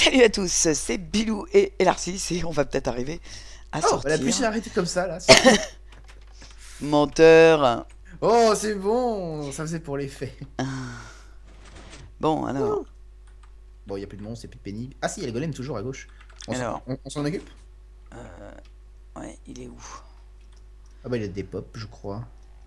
Salut à tous, c'est Bilou et Narcisse et on va peut-être arriver à Oh, elle a pu sortir. s'arrêter comme ça, là. C'est cool. Menteur. Oh, c'est bon. Ça faisait pour les faits. Bon, alors, Ouh. Bon, il n'y a plus de monstres, il n'y a plus de pénibles. Ah si, il y a le golem toujours à gauche. alors, On s'en occupe? ouais, il est où? Ah bah, il y a des pop, je crois.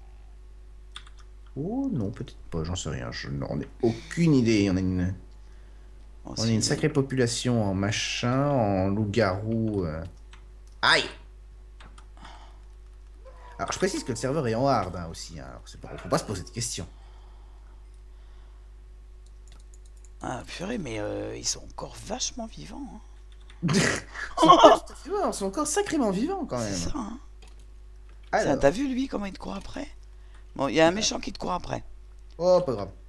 Oh non, peut-être pas, j'en sais rien. Je n'en ai aucune idée. Bon, On a une sacrée population en machin, en loup-garou. Aïe! Alors, je précise que le serveur est en hard hein, aussi. Hein. Alors, faut pas se poser de questions. Ah, purée, mais ils sont encore vachement vivants, hein. Ils sont pas tout à fait morts, ils sont encore sacrément vivants quand C'est ça, même. hein. Tiens, t'as Alors. vu lui comment il te court après? Bon, il y a un méchant qui te court après. Oh, pas grave.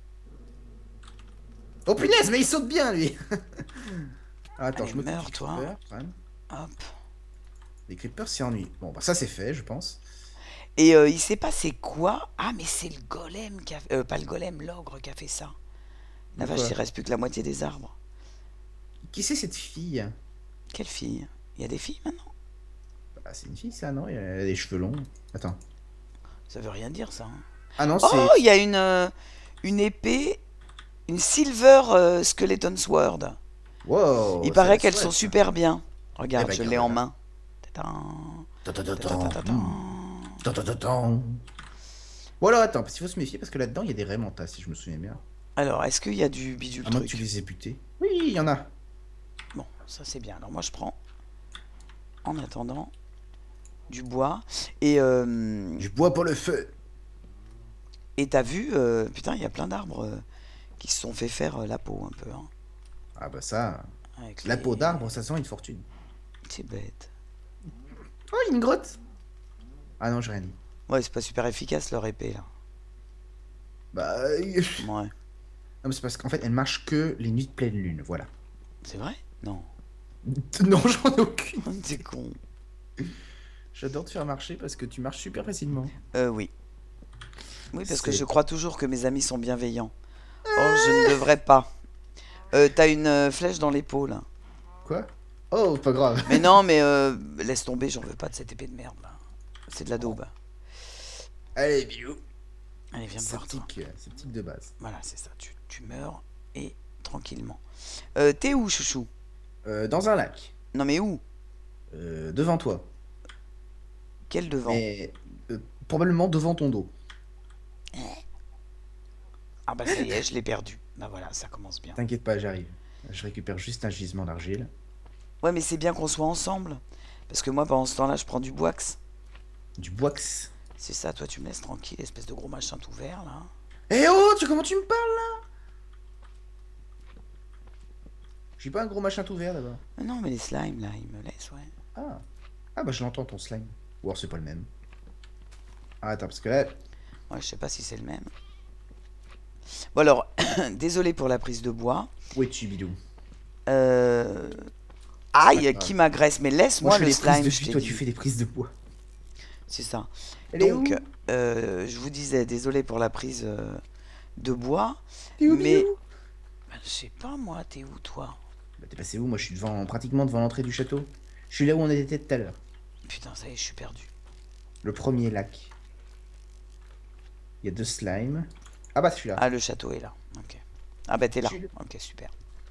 Oh punaise, mais il saute bien lui! Ah, attends, Allez, je m'occupe meurs, du toi. creeper quand même. Hop. Les creepers s'y ennuient. Bon, bah ça c'est fait, je pense. Et il sait pas c'est quoi. Ah, mais c'est le golem qui a... pas le golem, l'ogre qui a fait ça. La De vache, quoi? il reste plus que la moitié des arbres. Qui c'est cette fille? Quelle fille? Il y a des filles maintenant? Bah, c'est une fille ça, non? Elle a des cheveux longs. Attends. Ça veut rien dire, ça, hein. Ah non, Oh, c'est... il y a une épée, une Silver Skeleton Sword. Il Wow, c'est paraît la qu'elles sont souhaite ça. super bien. Eh Regarde, bah je l'ai en garde-la. main. Tadam, Tadadadam. tadadadam. Tadadadam. Bon alors attends, parce qu'il faut se méfier parce que là-dedans il y a des Raymantas si je me souviens bien. Alors, est-ce qu'il y a du bidule À moins que tu truc? les aies butés. Oui, il y en a. Bon, ça c'est bien. Alors moi je prends, en attendant, du bois. Et Du bois pour le feu. et t'as vu, putain, il y a plein d'arbres qui se sont fait faire la peau un peu, hein, Ah bah ça... avec La peau les... d'arbre, ça sent une fortune. C'est bête. Oh, il y a une grotte! Ah non, j'ai rien dit. Ouais, c'est pas super efficace leur épée là. Bah... Ouais. Non, mais c'est parce qu'en fait, elle marche que les nuits de pleine lune, voilà. C'est vrai? Non. Non, j'en ai aucune. C'est con. J'adore te faire marcher parce que tu marches super facilement. Oui. Oui, parce que je C'est... crois toujours que mes amis sont bienveillants. Or, je ne devrais pas. T'as une flèche dans l'épaule. Quoi? Oh, pas grave. Mais non, mais laisse tomber, j'en veux pas de cette épée de merde là. C'est de la daube. Allez, bisous. Allez, viens me voir, toi. Sceptique de base. Voilà, c'est ça. Tu meurs et tranquillement. T'es où, chouchou? Dans un lac. Non, mais où? Devant toi. Quel devant? Mais probablement devant ton dos. Ah bah ça y est, je l'ai perdu. Bah voilà, ça commence bien. T'inquiète pas, j'arrive. Je récupère juste un gisement d'argile. Ouais, mais c'est bien qu'on soit ensemble. Parce que moi, pendant ce temps-là, je prends du boix. Du boix. C'est ça, toi, tu me laisses tranquille, espèce de gros machin tout vert, là. Eh oh, comment tu me parles là? Je suis pas un gros machin tout vert d'abord. Mais non, mais les slimes, là, ils me laissent, ouais. Ah. Ah bah je l'entends ton slime. Ou alors c'est pas le même. Ah attends, parce que là... Ouais, je sais pas si c'est le même. Bon alors, désolé pour la prise de bois. Où es-tu, bidou? Euh... C'est pas Aïe, grave. qui m'agresse, mais Moi laisse-moi je fais le des prises slime, de je vue, t'ai toi tu dit. fais des prises de bois. C'est ça. Elle est Donc, où? je vous disais, désolé pour la prise de bois. T'es où, Mais, bidou? bah, je sais pas moi, t'es où toi? Bah t'es passé où? Moi je suis devant, pratiquement devant l'entrée du château. Je suis là où on était tout à l'heure. Putain, ça y est, je suis perdu. Le premier lac. Il y a deux slimes. Ah bah celui-là. Ah, le château est là. Ok. Ah bah t'es Je là. suis là. Ok, super.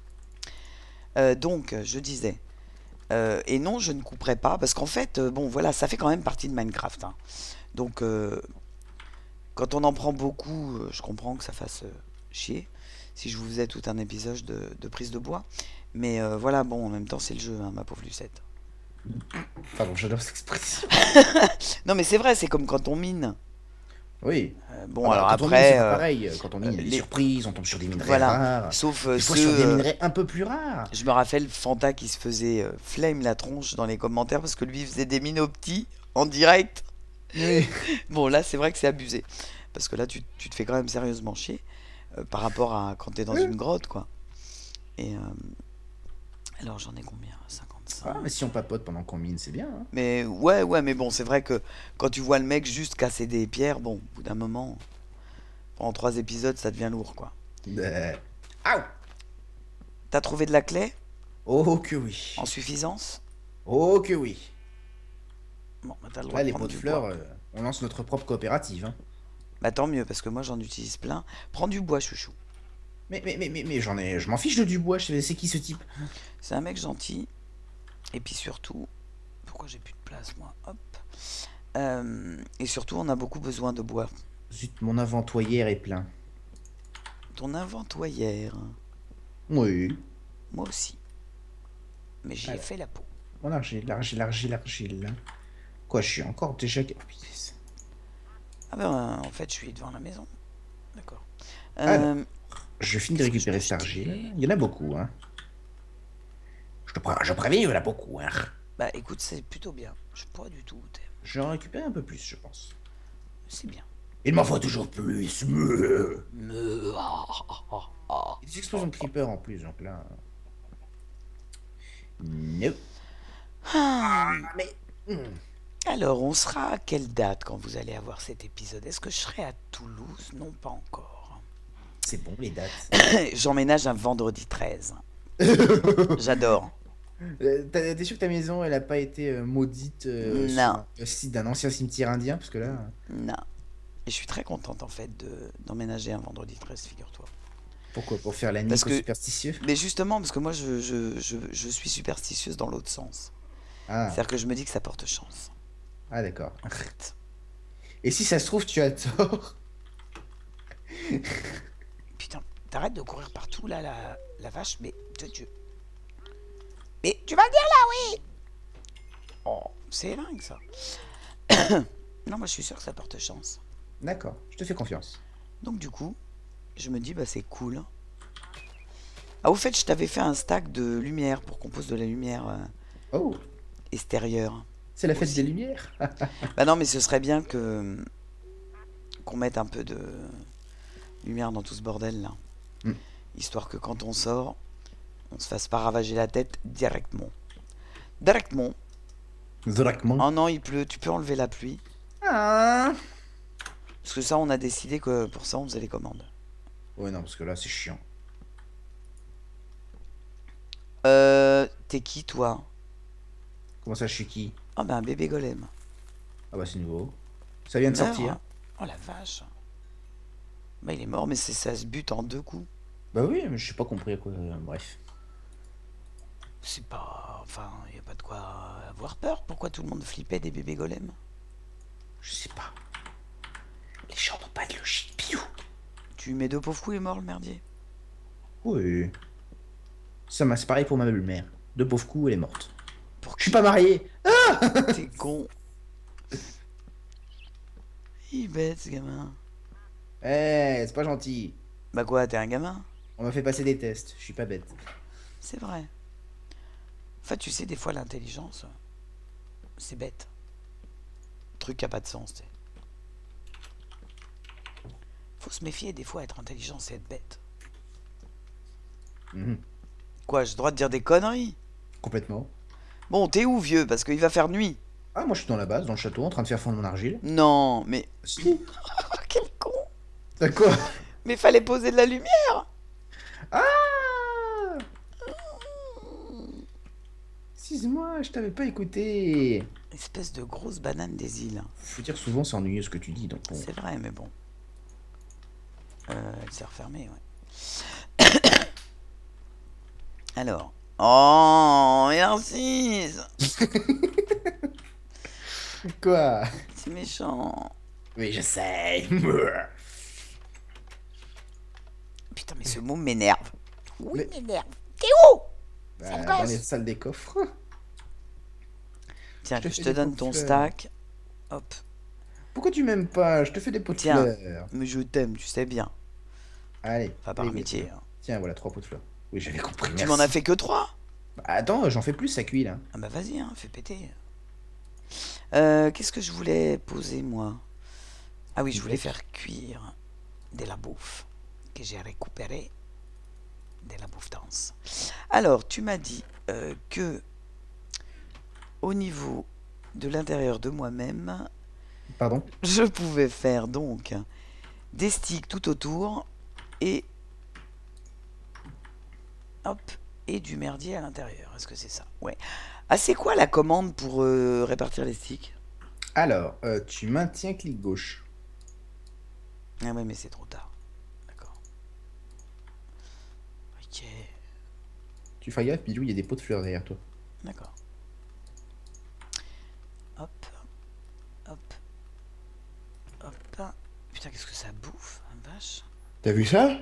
Donc, je disais... et non, je ne couperai pas, parce qu'en fait, bon, voilà, ça fait quand même partie de Minecraft, hein. Donc, quand on en prend beaucoup, je comprends que ça fasse chier, si je vous faisais tout un épisode de prise de bois. Mais voilà, bon, en même temps, c'est le jeu, hein, ma pauvre Lucette. Pardon, j'adore cette expression. Non, mais c'est vrai, c'est comme quand on mine. Oui. Bon, Ah bah, alors quand on mine, c'est après, pas pareil. Quand on mine, il y a des les... surprises, on tombe sur des minerais voilà, rares. sauf Des fois sur des ceux... minerais un peu plus rares. je me rappelle Fanta qui se faisait flame la tronche dans les commentaires, parce que lui, il faisait des mines au petit, en direct. Oui. Bon, là, c'est vrai que c'est abusé. Parce que là, tu te fais quand même sérieusement chier par rapport à quand t'es dans une grotte, quoi. Et alors, j'en ai combien? Ah, 55. mais si on papote pendant qu'on mine, c'est bien. Hein. Mais ouais, ouais, mais bon, c'est vrai que quand tu vois le mec juste casser des pierres, bon, au bout d'un moment, pendant 3 épisodes, ça devient lourd, quoi. Aouh! T'as trouvé de la clé? Oh que oui. En suffisance? Oh que oui. Bon, bah, t'as le droit Là, de les prendre pots de du fleurs, bois. on lance notre propre coopérative, hein. Bah tant mieux, parce que moi j'en utilise plein. Prends du bois, chouchou. Mais je m'en fiche de du bois, c'est qui ce type? C'est un mec gentil. Et puis surtout, pourquoi j'ai plus de place moi? Hop. Et surtout, on a beaucoup besoin de bois. Zut, mon inventoyère est plein. Ton inventoyère. Oui. Moi aussi. Mais j'y ai Alors, fait la peau. mon argile. Quoi, je suis encore déjà... Oh, putain. Ah ben, en fait, je suis devant la maison. D'accord. Alors, je finis de Qu'est-ce que je peux récupérer cette argile. acheter? Il y en a beaucoup, hein. Je préviens, il y en a beaucoup, hein. Bah écoute, c'est plutôt bien. Je sais pas du tout où t'es. Je vais en récupérer un peu plus, je pense. C'est bien. Il m'en faut toujours plus. Meuh. Ah, ah, ah, ah. Il y a des explosions de creeper en plus, donc là... No. Ah. Mais... hmm, Alors, on sera à quelle date quand vous allez avoir cet épisode? Est-ce que je serai à Toulouse? Non, pas encore. c'est bon, les dates. J'emménage un vendredi 13. J'adore. T'es sûr que ta maison, elle a pas été maudite Non, sur le site d'un ancien cimetière indien? Parce que là... non. Et je suis très contente en fait d'emménager un vendredi 13, figure-toi. Pourquoi? Pour faire la Parce nique aux que, superstitieux? mais justement, parce que moi je suis superstitieuse dans l'autre sens. Ah, C'est-à-dire que je me dis que ça porte chance, ah d'accord. en fait. Et si ça se trouve, tu as tort? Putain, t'arrêtes de courir partout là, la vache, mais de Dieu. Mais tu vas le dire là, oui. Oh, c'est dingue ça. Non, moi je suis sûr que ça porte chance. D'accord, je te fais confiance. Donc du coup, je me dis, bah c'est cool. Ah, au fait, je t'avais fait un stack de lumière pour qu'on pose de la lumière Oh, extérieure c'est la fête des aussi. Lumières. Bah non, mais ce serait bien que qu'on mette un peu de lumière dans tout ce bordel là. Hmm. Histoire que quand on sort, on se fasse pas ravager la tête directement. Directement. Zorakman. Oh non, il pleut, tu peux enlever la pluie. Ah. Parce que ça, on a décidé que pour ça, on faisait les commandes. Ouais, non, parce que là, c'est chiant. T'es qui toi? Comment ça, je suis qui? Ah bah un bébé golem. Ah bah, c'est nouveau. Ça vient de Meurs, sortir. hein. Oh la vache. Bah il est mort, mais ça se bute en deux coups. Bah oui, mais je sais pas compris à quoi. Bref. C'est pas... Enfin, y a pas de quoi avoir peur. Pourquoi tout le monde flippait des bébés golems? Je sais pas. Les gens n'ont pas de logique, piou. Tu mets deux pauvres coups et mort le merdier. Oui. C'est pareil pour ma belle-mère. Deux pauvres coups, elle est morte. Pour Je suis qui? pas marié. T'es con. Il est bête ce gamin. Eh, c'est pas gentil. Bah quoi, t'es un gamin? On m'a fait passer des tests. Je suis pas bête. C'est vrai. En fait, tu sais, des fois l'intelligence, c'est bête. Truc qui a pas de sens, tu sais. Faut se méfier, des fois être intelligent c'est être bête. Mhm. Quoi, j'ai le droit de dire des conneries? Complètement. Bon, t'es où vieux? Parce qu'il va faire nuit. Ah, moi je suis dans la base, dans le château, en train de faire fondre mon argile. Non, mais... Si. Oh, quel con. T'as quoi? Mais fallait poser de la lumière. Ah! Excuse-moi, je t'avais pas écouté. Espèce de grosse banane des îles. Faut dire souvent c'est ennuyeux ce que tu dis, donc bon. C'est vrai, mais bon. Elle s'est refermée, ouais. Alors. Oh, il insiste. Quoi? C'est méchant. Oui, je sais. Putain, mais ce mot m'énerve. Oui, Mais- m'énerve. T'es où? Ça me Dans gosse. les salles des coffres. Tiens, Je te je fais te des donne pots de ton fleurs. stack. Hop. Pourquoi tu m'aimes pas? Je te fais des pots de Tiens. fleurs. Mais je t'aime, tu sais bien. Allez. Enfin, par allez, amitié. Hein. Tiens, voilà, 3 pots de fleurs. Oui, j'avais compris, Tu merci. m'en as fait que 3? Bah, attends, j'en fais plus, ça cuit là. Ah bah vas-y, hein, fais péter. Qu'est-ce que je voulais poser, moi? Ah oui, je voulais faire cuire de la bouffe que j'ai récupéré de la bouffe dense. Alors, tu m'as dit que au niveau de l'intérieur de moi-même, Pardon? je pouvais faire donc des sticks tout autour et hop, et du merdier à l'intérieur. Est-ce que c'est ça? Ouais. Ah, c'est quoi la commande pour répartir les sticks? Alors, tu maintiens clic gauche. Ah ouais, mais c'est trop tard. D'accord. Ok. Tu fais gaffe, Bilou, il y a des pots de fleurs derrière toi. D'accord. Hop. Hop. Hop. Putain, qu'est-ce que ça bouffe, hein, vache. T'as vu ça?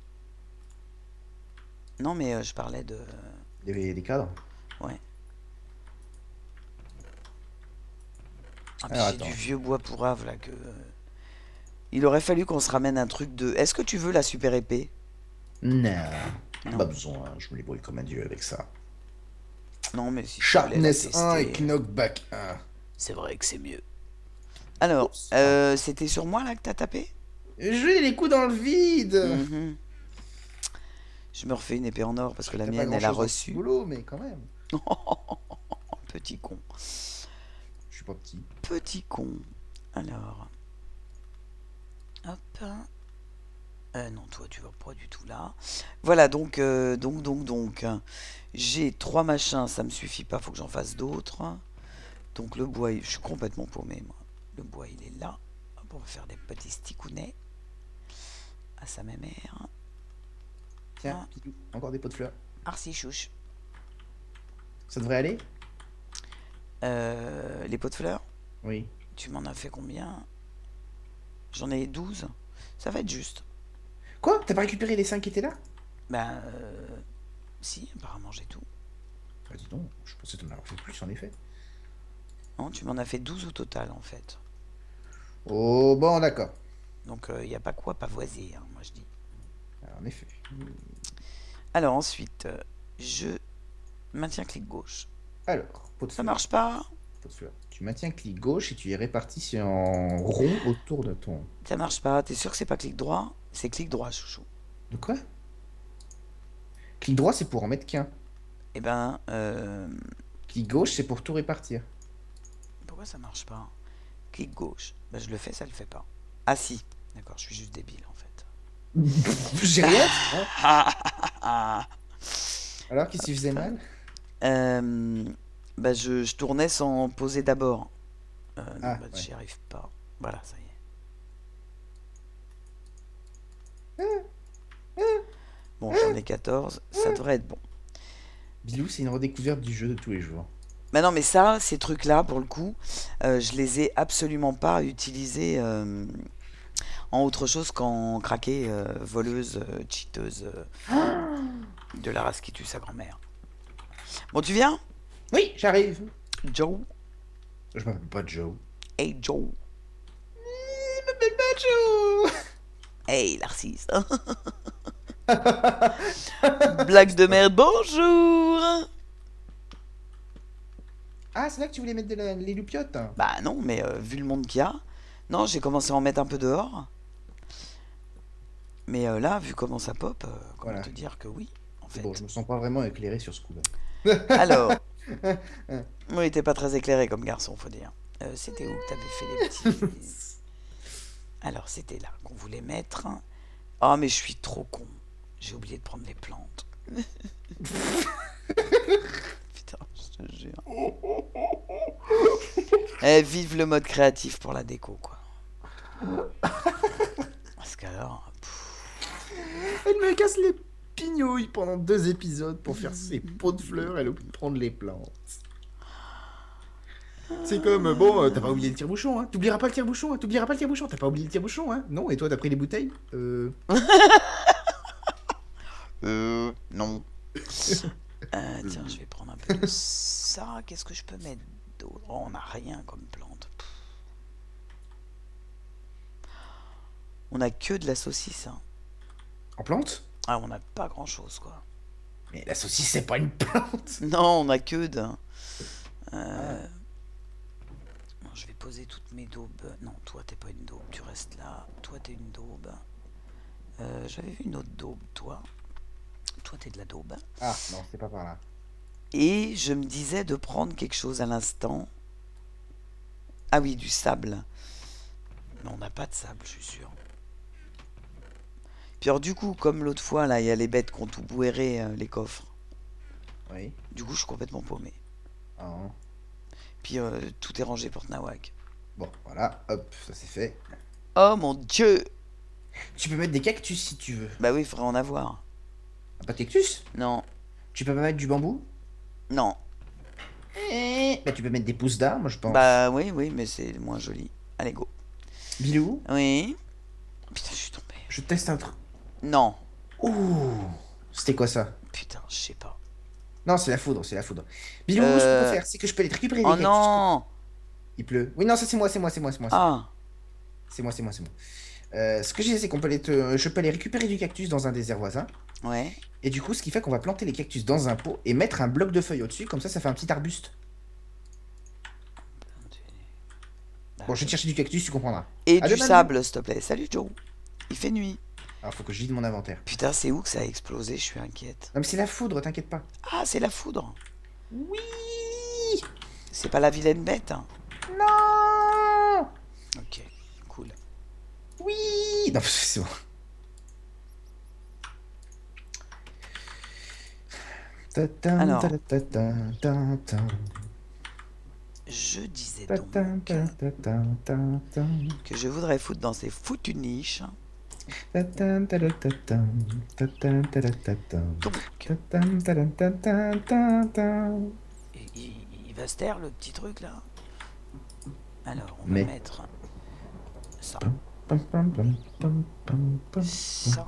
Non, mais je parlais de... Il y avait des cadres. Ouais. Ah, puis Alors, j'ai du attends. vieux bois pourrave, là, que... Il aurait fallu qu'on se ramène un truc de... Est-ce que tu veux la super épée? Non, Non. pas besoin, je me débrouille comme un dieu avec ça. Non, mais si tu voulais la Sharpness 1 et tester... Knockback 1. C'est vrai que c'est mieux. Alors, Oups. c'était sur moi, là, que t'as tapé? J'ai les coups dans le vide. Mhm. Je me refais une épée en or, parce que la T'as pas mienne, elle a grand-chose dans ce reçu. boulot, mais quand même. Petit con. Je suis pas petit. Petit con. Alors... Hop. Non, toi, tu vas pas du tout là. Voilà, donc. J'ai 3 machins, ça me suffit pas, faut que j'en fasse d'autres. Donc le bois, je suis complètement paumé, moi. Le bois, il est là. Hop, on va faire des petits sticounets. À sa mémère. Tiens, Pilou, encore des pots de fleurs. Arsichouche. Ça devrait aller? Les pots de fleurs, Oui. tu m'en as fait combien? J'en ai 12. Ça va être juste. Quoi? T'as pas récupéré les 5 qui étaient là? Ben, si, apparemment j'ai tout. Bah dis donc, je pensais t'en avoir fait plus en effet. Non, tu m'en as fait 12 au total, en fait. Oh bon, d'accord. Donc, il n'y a pas quoi pavoiser, hein, moi je dis. Alors, en effet. Alors ensuite, je maintiens clic gauche. Alors, pot de Ça fleurs. marche pas? Pot de fleurs. Tu maintiens clic gauche et tu es réparti en rond autour de ton. Ça marche pas. T'es sûr que c'est pas clic droit? C'est clic droit, chouchou. De quoi? Clic droit, c'est pour en mettre qu'un. Eh ben, Clic gauche, c'est pour tout répartir. pourquoi ça marche pas? Clic gauche. Ben, je le fais, ça le fait pas. Ah si. D'accord, je suis juste débile en fait. J'ai rien. Hein. Ah. Alors, qu'est-ce qui faisait mal? Ben, je tournais sans poser d'abord. Non, Ah, ben, ouais. j'y arrive pas. Voilà, ça y est. Bon, j'en ai 14. Ça devrait être bon. Bilou, c'est une redécouverte du jeu de tous les jours. Mais non, mais ça, ces trucs-là, pour le coup, je les ai absolument pas utilisés en autre chose qu'en craquer voleuse, cheateuse de la race qui tue sa grand-mère. Bon, tu viens? Oui, j'arrive. Joe? Je m'appelle pas Joe. Hey, Joe. Je m'appelle pas Joe. Hey, l'artiste. Blague de merde, bonjour. Ah, c'est là que tu voulais mettre les loupiottes? Bah non, mais vu le monde qu'il y a... Non, j'ai commencé à en mettre un peu dehors. Mais là, vu comment ça pop, comment Voilà. te dire que oui, en C'est fait. bon, je me sens pas vraiment éclairé sur ce coup-là. Alors, oui, t'es pas très éclairé comme garçon, faut dire. C'était où que t'avais fait les petits... Alors, c'était là qu'on voulait mettre. Oh, mais je suis trop con. J'ai oublié de prendre les plantes. Putain, je te jure. Eh, vive le mode créatif pour la déco, quoi. Parce qu'alors... Elle me casse les pignouilles pendant 2 épisodes pour faire ses pots de fleurs, elle oublie de prendre les plantes. C'est comme, bon, t'as pas oublié le tire-bouchon, hein? T'oublieras pas le tire-bouchon, hein? T'oublieras pas le tire-bouchon, t'as pas oublié le tire-bouchon, hein? Non, et toi, t'as pris les bouteilles? Non. Tiens, je vais prendre un peu de ça. Qu'est-ce que je peux mettre d'autre? Oh, on n'a rien comme plante. On a que de la saucisse. Hein. En plante? Ah, on n'a pas grand-chose, quoi. Mais la saucisse, c'est pas une plante! Non, on a que de... Non, je vais poser toutes mes daubes. Non, toi, t'es pas une daube. Tu restes là. Toi, t'es une daube. J'avais vu une autre daube, toi. Toi, t'es de la daube. Ah, non, c'est pas par là. Et je me disais de prendre quelque chose à l'instant. Ah oui, du sable. Mais on n'a pas de sable, je suis sûr. Puis alors du coup, comme l'autre fois, là, il y a les bêtes qui ont tout bouéré, les coffres. Oui. Du coup, je suis complètement paumé. Oh. Puis tout est rangé pour Nawak. Bon, voilà, hop, ça c'est fait. Oh mon dieu! Tu peux mettre des cactus si tu veux. Bah oui, il faudrait en avoir. Ah, pas de cactus? Non, Tu peux pas mettre du bambou? non. Bah tu peux mettre des pousses d'arbres, je pense. Bah oui, oui, mais c'est moins joli. Allez, go. Bilou, Oui. Putain, je suis tombé. je teste un truc. Non. Ouh, c'était quoi ça? Putain, je sais pas. Non, c'est la foudre, c'est la foudre. Bilou, ce qu'on peut faire, c'est que je peux les récupérer les Oh cactus. non! Il pleut. Oui, non, ça c'est moi, c'est moi, c'est moi, c'est moi. Ah! C'est moi, c'est moi, c'est moi. Ce que je disais, c'est qu'on peut je peux aller récupérer du cactus dans un désert voisin. Ouais. Et du coup, ce qui fait qu'on va planter les cactus dans un pot et mettre un bloc de feuilles au-dessus, comme ça fait un petit arbuste. Bah, Bon, je vais te chercher du cactus, tu comprendras. et À du demain, sable, s'il te plaît. Salut Joe. Il fait nuit. alors, faut que je vide mon inventaire. Putain, c'est où que ça a explosé? Je suis inquiète. Non, mais c'est la foudre, t'inquiète pas. Ah, c'est la foudre. Oui. C'est pas la vilaine bête, hein. Non. Ok, cool. Oui. Non, c'est bon. Alors. Je disais donc que je voudrais foutre dans ces foutues niches. Donc, il va se taire le petit truc là. Alors, on va mettre ça. Ça.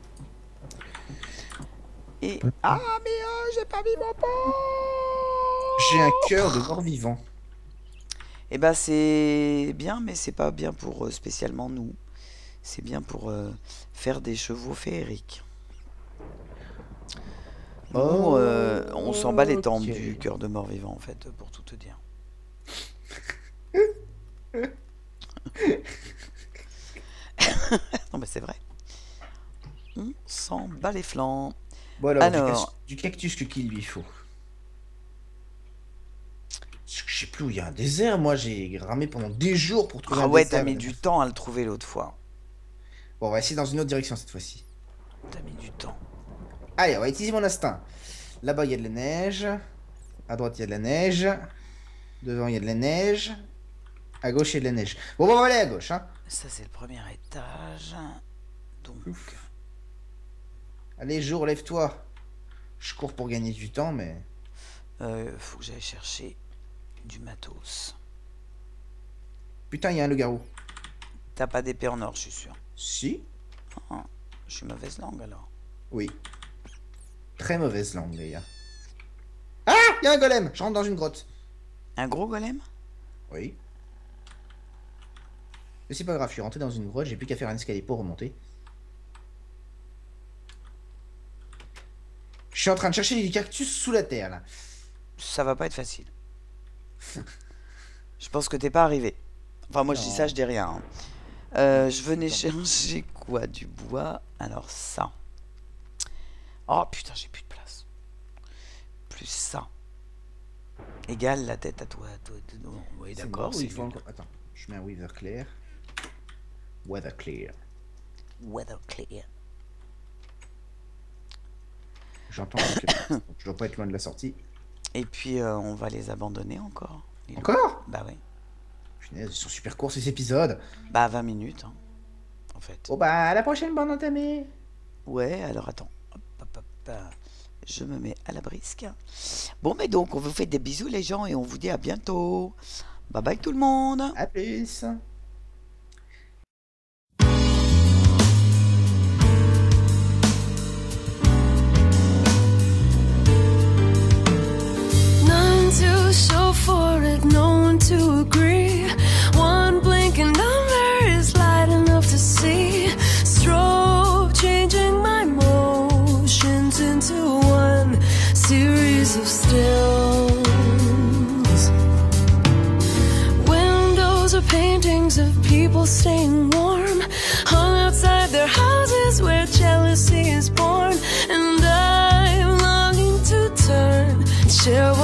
Et... Ah, mais j'ai pas mis mon pot! J'ai un cœur de mort-vivant. Eh ben, c'est bien, mais c'est pas bien pour spécialement nous. C'est bien pour faire des chevaux féeriques. Nous, on s'en bat les tempes du cœur de mort-vivant, en fait, pour tout te dire. Non, mais c'est vrai. On s'en bat les flancs. Bon alors, du cactus qu'il lui faut. Je sais plus où il y a un désert, moi j'ai ramé pendant des jours pour trouver un ouais, désert. t'as mis du temps à le trouver l'autre fois. Bon, on va essayer dans une autre direction cette fois-ci. T'as mis du temps. Allez, on va utiliser mon instinct. Là-bas il y a de la neige. À droite il y a de la neige. Devant il y a de la neige. À gauche il y a de la neige. Bon, on va aller à gauche, hein. Ça c'est le premier étage. Donc... Ouf. Allez, jour, lève-toi. Je cours pour gagner du temps, mais... faut que j'aille chercher du matos. Putain, il y a un loup-garou. T'as pas d'épée en or, je suis sûr. Si. Ah, je suis mauvaise langue alors. Oui. Très mauvaise langue, les gars. Ah, il y a un golem. Je rentre dans une grotte. Un gros golem? Oui. Mais c'est pas grave, je suis rentré dans une grotte, j'ai plus qu'à faire un escalier pour remonter. Je suis en train de chercher du cactus sous la terre, là. Ça va pas être facile. Je pense que t'es pas arrivé. Enfin, moi je dis ça, je dis rien. Hein. Je venais chercher quoi? Du bois. Alors ça. Oh putain, j'ai plus de place. Plus ça. Égale la tête à toi. Oui, d'accord, c'est nul. Attends, je mets un Weather Clear. Weather Clear. Weather clear. J'entends que je dois pas être loin de la sortie. Et puis on va les abandonner encore. Encore? Bah oui. Punaise, ils sont super courts ces épisodes. Bah 20 minutes, hein, en fait. Bon bah à la prochaine bande entamée. Ouais, alors attends. Hop, hop, hop. Je me mets à la brisque. Bon, mais donc, on vous fait des bisous les gens et on vous dit à bientôt. Bye bye tout le monde. À plus. To show for it, no one to agree. One blink and another is light enough to see. Strobe changing my motions into one series of stills. Windows are paintings of people staying warm, hung outside their houses where jealousy is born. And I'm longing to turn and share